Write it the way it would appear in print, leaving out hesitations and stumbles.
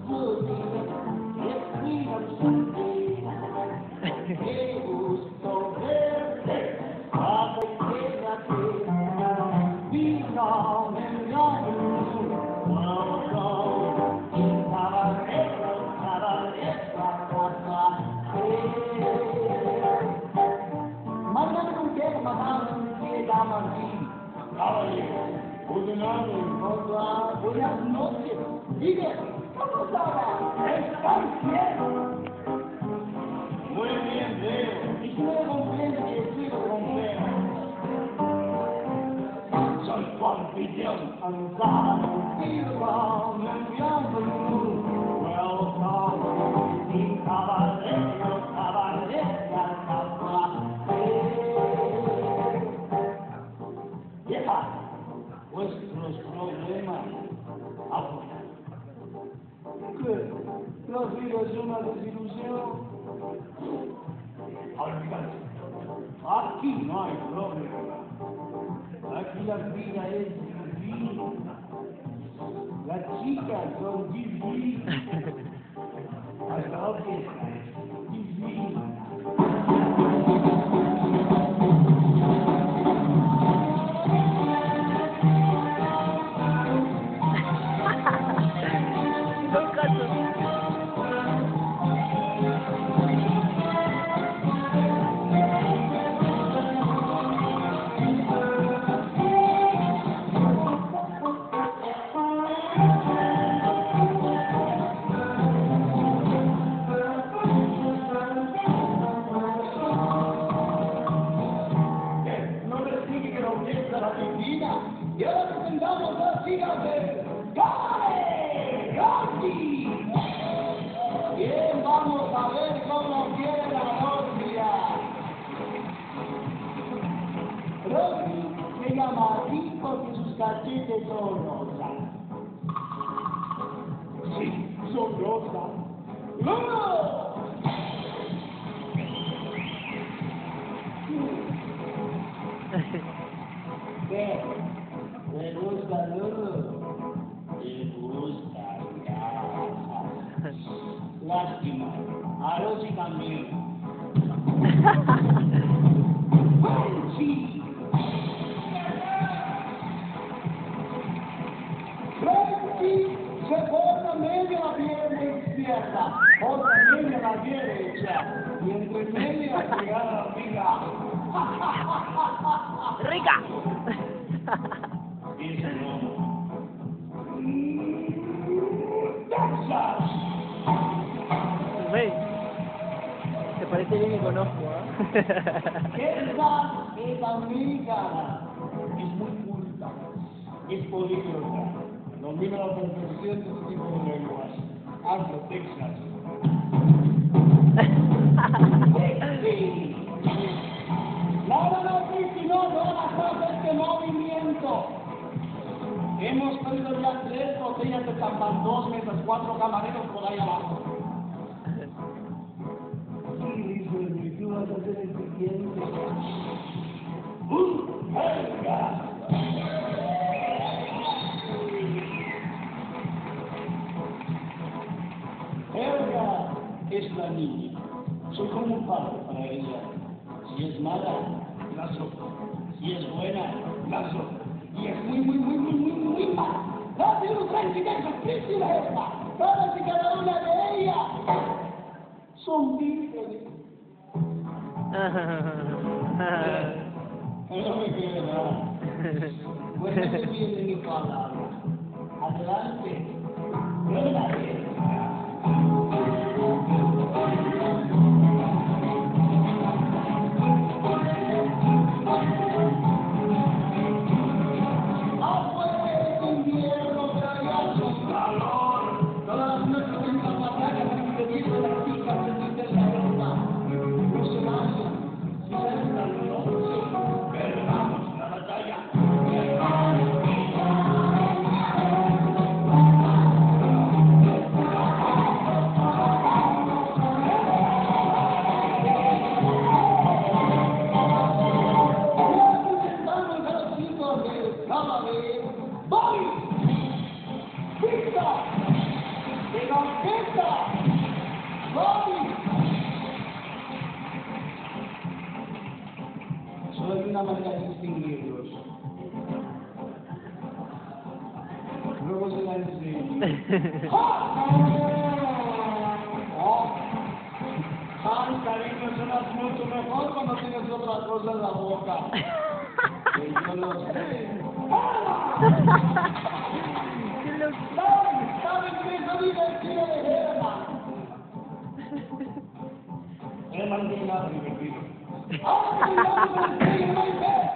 Qué gusto verte, quédate. Vino en mándame un qué, llama aquí. Caballero, buenas noches. Dime, ¿cómo estaba? ¿Están bien? Muy bien, Leo. Y si no me comprende que estoy comprendo. Soy tu anfitrión. Welcome, mi caballero, caballero, vieja, vuestros problemas afuera. ¿Qué? ¿La vida es una desilusión? Olvídate. Aquí no hay problema. Aquí la vida es divina. Las chicas son divinas. Hasta la fiesta es divina. Y ahora presentamos las chicas de ¡Cae! ¡Rocky! Bien, vamos a ver cómo quiere la novia. Rocky se llama así porque sus cachetes son rosas. Sí, son rosas. ¡No! ¿Qué? ¿Me gusta Lulu? Me gusta casa. Lástima, a Rosy también. ¡Frenchy! ¡Frenchy! Se porta medio la pierna izquierda, otra media la derecha, y entre medio la pegada amiga. ¡Rica! Güey, te parece bien que conozco, ¿eh? Esa es americana, es muy culta, es políglota, domina la perfección de su tipo de lenguas. Anglo, Texas. No, Cristi, no hagas este movimiento. Hemos perdido ya 3 botellas de champán, 2 mesas, 4 camareros por ahí abajo. Sí, tú vas a ser el siguiente. ¡Helga! Helga es la niña. Soy como un padre para ella. Si es mala, la sopo. Si es buena, la sopo. Y es muy mala. La tiene un sentimiento difícil esta. Todas y cada una de ellas son vírgenes. No me quede nada. Cuéntame bien de mi palabra. Adelante. Adelante. orquesta. ¡Robbie! Solo hay una manera de distinguirlos. Luego se la enseño. Ay, cariño, suenas mucho mejor cuando tienes otra cosa en la boca. Que yo lo sé. ¿Saben qué es lo divertido de Herman? Herman no es nada divertido. ¡Ah,